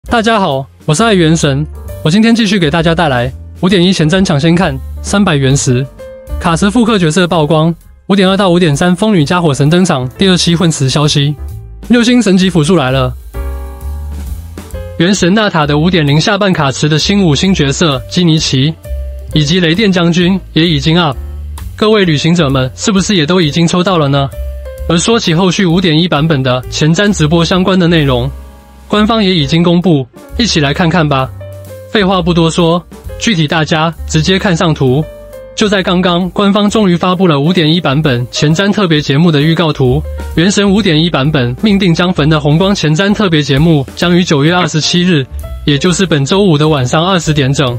大家好，我是爱元神，我今天继续给大家带来 5.1 前瞻抢先看300原石卡池复刻角色曝光， 5.2 到 5.3 风女加火神登场，第2期混池消息，6星神级辅助来了。原神纳塔的 5.0 下半卡池的新5星角色基尼奇以及雷电将军也已经 up， 各位旅行者们是不是也都已经抽到了呢？而说起后续 5.1 版本的前瞻直播相关的内容，官方也已经公布，一起来看看吧。废话不多说，具体大家直接看上图。就在刚刚，官方终于发布了 5.1 版本前瞻特别节目的预告图。原神 5.1 版本命定将焚的红光前瞻特别节目将于9月27日，也就是本周五的晚上20点整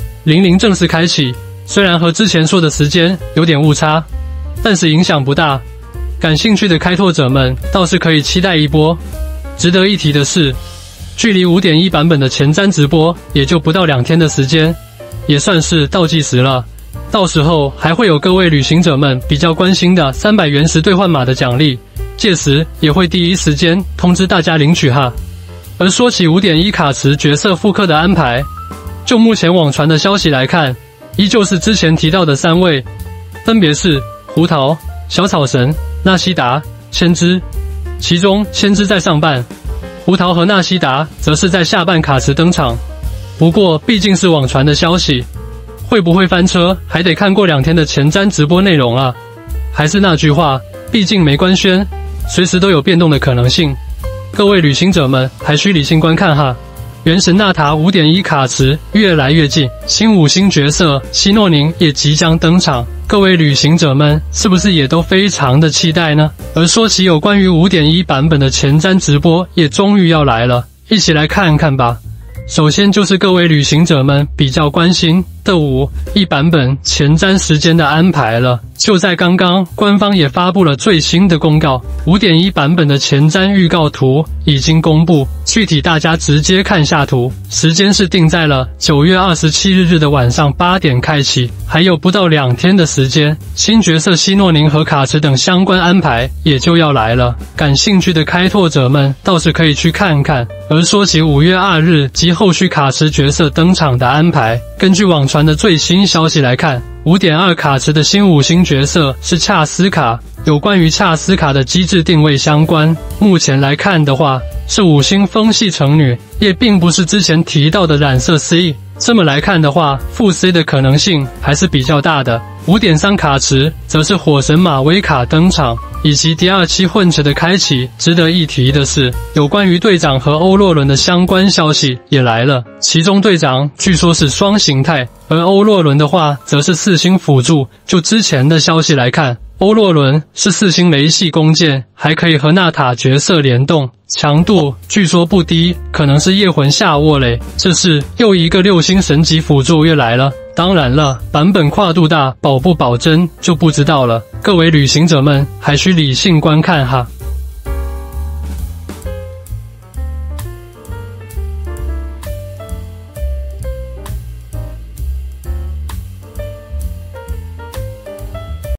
00正式开启。虽然和之前说的时间有点误差，但是影响不大。感兴趣的开拓者们倒是可以期待一波。值得一提的是，距离 5.1 版本的前瞻直播也就不到2天的时间，也算是倒计时了。到时候还会有各位旅行者们比较关心的300原石兑换码的奖励，届时也会第一时间通知大家领取哈。而说起 5.1 卡池角色复刻的安排，就目前网传的消息来看，依旧是之前提到的3位，分别是胡桃、小草神、纳西达、千之，其中千之在上半，胡桃和纳西达则是在下半卡池登场。不过毕竟是网传的消息，会不会翻车还得看过2天的前瞻直播内容啊。还是那句话，毕竟没官宣，随时都有变动的可能性，各位旅行者们还需理性观看哈。原神纳塔 5.1 卡池越来越近，新5星角色希诺宁也即将登场，各位旅行者们是不是也都非常的期待呢？而说起有关于 5.1 版本的前瞻直播也终于要来了，一起来看看吧。首先就是各位旅行者们比较关心的5.1版本前瞻时间的安排了。就在刚刚，官方也发布了最新的公告， 5.1 版本的前瞻预告图已经公布，具体大家直接看下图，时间是定在了9月27日的晚上8点开启，还有不到2天的时间，新角色希诺宁和卡池等相关安排也就要来了，感兴趣的开拓者们倒是可以去看看。而说起5月2日及后续卡池角色登场的安排，根据网传的最新消息来看， 5.2 卡池的新5星角色是恰斯卡，有关于恰斯卡的机制定位相关，目前来看的话是5星风系成女，也并不是之前提到的染色 C， 这么来看的话，副 C 的可能性还是比较大的。 5.3 卡池则是火神马威卡登场，以及第2期混池的开启。值得一提的是，有关于队长和欧洛伦的相关消息也来了，其中队长据说是双形态，而欧洛伦的话则是4星辅助。就之前的消息来看，欧洛伦是4星雷系弓箭，还可以和纳塔角色联动，强度据说不低，可能是夜魂下沃雷。这是又一个6星神级辅助又来了。当然了，版本跨度大，保不保真就不知道了，各位旅行者们还需理性观看哈。